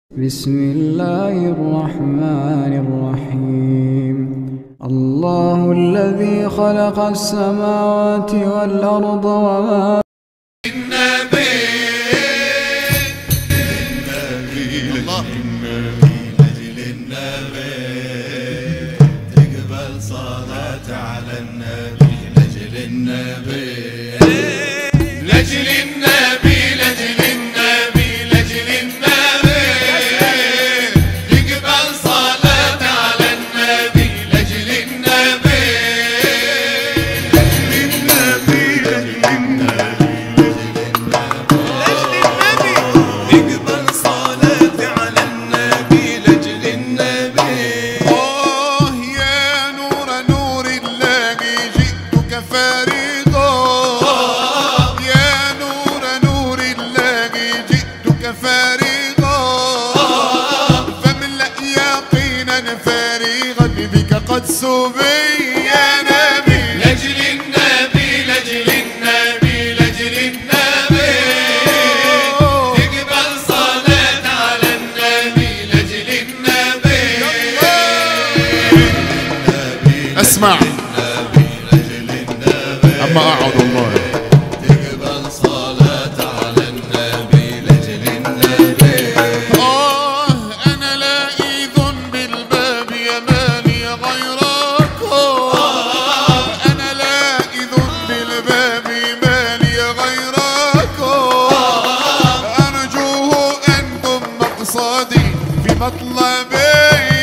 بسم الله الرحمن الرحيم. الله الذي خلق السماوات والأرض وما تقبل صلاة على النبي لأجل النبي لأجل النبي لأجل النبي لأجل النبي تقبل صلاة على النبي لأجل النبي لأجل النبي تقبل صلاة على النبي لأجل النبي. قد سبي يا نبي لأجل النبي لأجل النبي لأجل النبي تقبل صلاة على النبي لأجل النبي. اسمع اما اقعد والله تقبل صلاة على النبي لأجل النبي. انا لائذ بالباب يا مالي غيرك انا لائذ بالباب مالي غيرك ارجوه انتم مقصدي في مطلبي